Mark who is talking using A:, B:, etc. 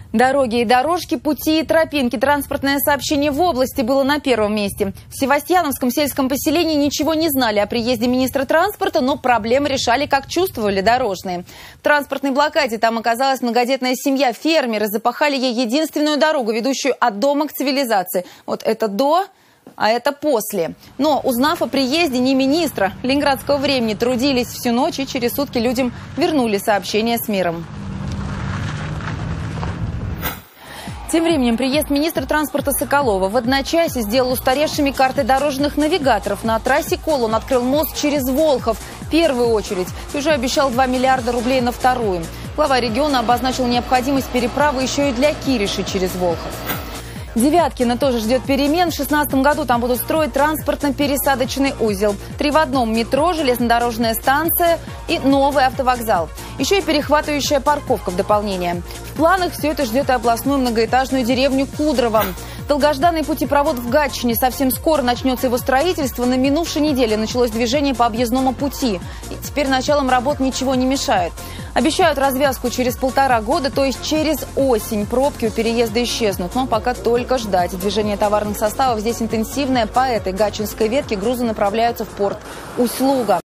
A: Дороги и дорожки, пути и тропинки. Транспортное сообщение в области было на первом месте. В Севастьяновском сельском поселении ничего не знали о приезде министра транспорта, но проблемы решали, как чувствовали дорожные. В транспортной блокаде там оказалась многодетная семья. Фермеры запахали ей единственную дорогу, ведущую от дома к цивилизации. Вот это до, а это после. Но, узнав о приезде не министра, ленинградского времени трудились всю ночь, и через сутки людям вернули сообщение с миром. Тем временем приезд министра транспорта Соколова в одночасье сделал устаревшими карты дорожных навигаторов. На трассе Кол он открыл мост через Волхов в первую очередь и уже обещал 2 миллиарда рублей на вторую. Глава региона обозначил необходимость переправы еще и для Кириши через Волхов. Девяткино тоже ждет перемен. В 2016 году там будут строить транспортно-пересадочный узел. 3 в одном: метро, железнодорожная станция и новый автовокзал. Еще и перехватывающая парковка в дополнение. В планах все это ждет и областную многоэтажную деревню Кудрово. Долгожданный путепровод в Гатчине. Совсем скоро начнется его строительство. На минувшей неделе началось движение по объездному пути. И теперь началом работ ничего не мешает. Обещают развязку через 1,5 года, то есть через осень. Пробки у переезда исчезнут, но пока только ждать. Движение товарных составов здесь интенсивное. По этой гатчинской ветке грузы направляются в порт Усть-Луга.